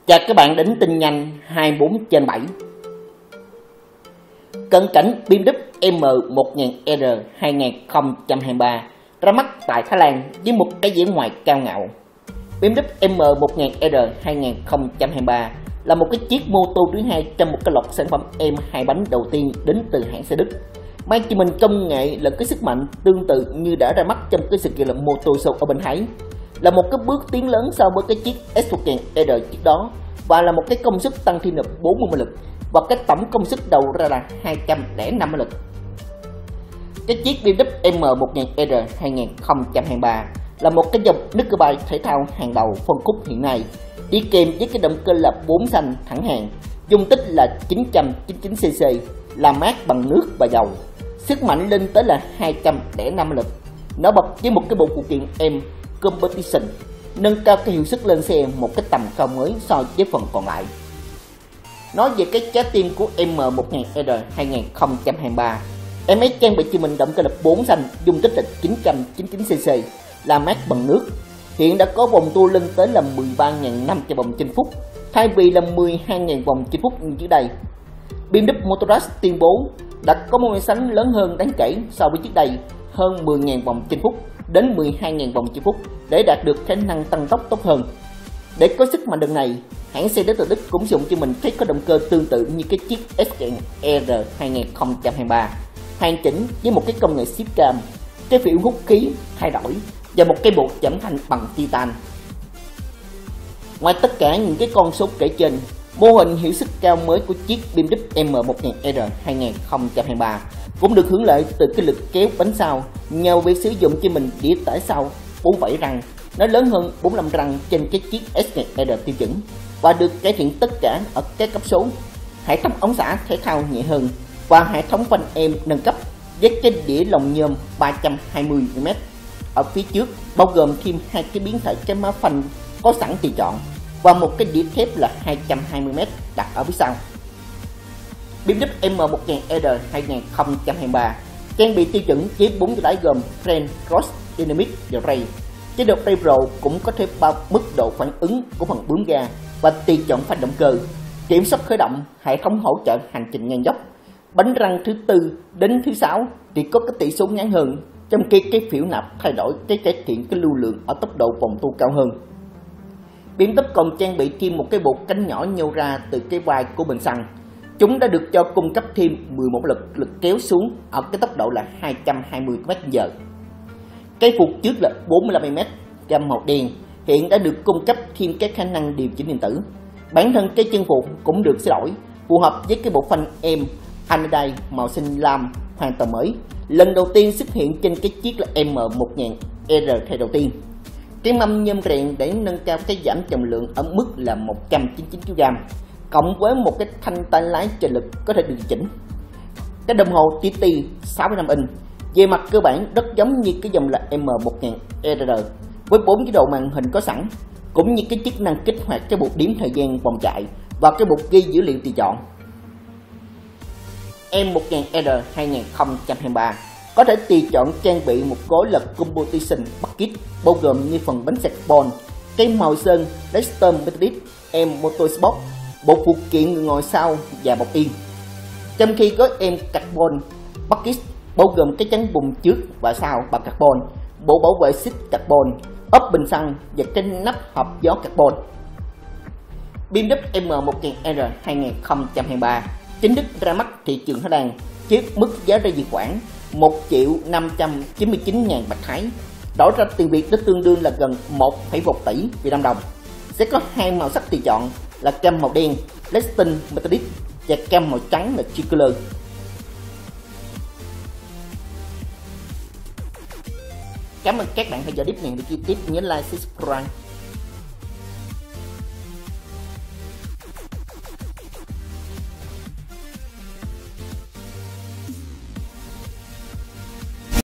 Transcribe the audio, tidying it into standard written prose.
Chào các bạn đến tin nhanh 24/7. Cận cảnh BMW M1000R 2023 ra mắt tại Thái Lan với một cái vẻ ngoài cao ngạo. BMW M1000R 2023 là một cái chiếc mô tô thứ hai trong một cái loạt sản phẩm êm hai bánh đầu tiên đến từ hãng xe Đức, mang cho mình công nghệ lẫn cái sức mạnh tương tự như đã ra mắt trong cái sự kiện là Motor Show ở bên Thái, là một cái bước tiến lớn so với cái chiếc S1000R trước đó, và là một cái công suất tăng thêm là 40 mã lực và cái tổng công suất đầu ra là 205 mã lực. Cái chiếc BMW M1000R 2023 là một cái dòng nước bike thể thao hàng đầu phân khúc hiện nay, đi kèm với cái động cơ là 4 xanh thẳng hàng, dung tích là 999cc, làm mát bằng nước và dầu, sức mạnh lên tới là 205 mã lực. Nó bật với một cái bộ phụ kiện M Competition, nâng cao cái hiệu suất lên xe một cái tầm cao mới so với phần còn lại. Nói về cái trái tim của M1000R 2023, em ấy trang bị cho mình động cơ là 4 xanh, dung tích là 999cc, làm mát bằng nước. Hiện đã có vòng tua lên tới là 13.500 vòng trên phút, thay vì là 12.000 vòng trên phút như trước đây. BMW Motorrad tuyên bố đã có một so sánh lớn hơn đáng kể so với trước đây, hơn 10.000 vòng trên phút đến 12.000 vòng trên phút để đạt được khả năng tăng tốc tốt hơn. Để có sức mạnh lần này, hãng xe đến từ Đức cũng dùng cho mình cái có động cơ tương tự như cái chiếc S1000R 2023, hoàn chỉnh với một cái công nghệ shift cam, cái phễu hút khí thay đổi và một cái bộ giảm thanh bằng titan. Ngoài tất cả những cái con số kể trên, mô hình hiệu suất cao mới của chiếc BMW M1000R 2023 cũng được hưởng lợi từ cái lực kéo bánh sau nhờ việc sử dụng cho mình đĩa tải sau 47 răng, nó lớn hơn 45 răng trên cái chiếc S1000R tiêu chuẩn, và được cải thiện tất cả ở các cấp số. Hệ thống ống xả thể thao nhẹ hơn và hệ thống phanh êm nâng cấp với cái đĩa lồng nhôm 320mm ở phía trước, bao gồm thêm hai cái biến thể cái má phanh có sẵn tùy chọn và một cái đĩa thép là 220mm đặt ở phía sau. BMW M1000R 2023 trang bị tiêu chuẩn với 4 lái gồm Trend, Cross, Dynamic và Ray. Chế độ Ray Pro cũng có thêm 3 mức độ phản ứng của phần bướm ga và tùy chọn phanh động cơ, kiểm soát khởi động, hệ thống hỗ trợ hành trình ngang dốc. Bánh răng thứ 4 đến thứ 6 thì có cái tỷ số ngắn hơn, trong khi cái phễu nạp thay đổi cái cải thiện cái lưu lượng ở tốc độ vòng tua cao hơn. BMW còn trang bị thêm một cái bộ cánh nhỏ nhô ra từ cái vai của bình xăng. Chúng đã được cho cung cấp thêm 11 lực kéo xuống ở cái tốc độ là 220 km/h. Cái phục trước là 45mm gam màu đen hiện đã được cung cấp thêm cái khả năng điều chỉnh điện tử. Bản thân cái chân phụ cũng được sửa đổi phù hợp với cái bộ phanh M Anodine màu xanh lam hoàn toàn mới, lần đầu tiên xuất hiện trên cái chiếc là M1000R thay đầu tiên. Cái mâm nhôm rèn để nâng cao cái giảm trọng lượng ở mức là 199kg, cộng với một cái thanh tay lái trợ lực có thể điều chỉnh. Cái đồng hồ TT 6.5 inch về mặt cơ bản rất giống như cái dòng là M1000R với 4 chế độ màn hình có sẵn, cũng như cái chức năng kích hoạt cái bộ đếm thời gian vòng chạy và cái bộ ghi dữ liệu tùy chọn. M1000R 2023 có thể tùy chọn trang bị một gói là Competition Package, bao gồm như phần bánh xe carbon, cái màu sơn Lexter Metallic M Motorsport, bộ phụ kiện người ngồi sau và bọc yên. Trong khi gói M Carbon Package bao gồm cái chắn bùn trước và sau bằng carbon, bộ bảo vệ xích carbon, ốp bình xăng và cái nắp hộp gió carbon. BMW M1000R 2023 chính thức ra mắt thị trường Thái Lan với mức giá rơi dự khoảng 1.599.000 bạc Thái, đổi ra tiền Việt nó tương đương là gần 1,1 tỷ Việt Nam đồng. Sẽ có hai màu sắc tùy chọn là cam màu đen Lexington Metallic và cam màu trắng là Tricolor. Cảm ơn các bạn theo dõi clip này. Để chi tiết nhớ like, subscribe.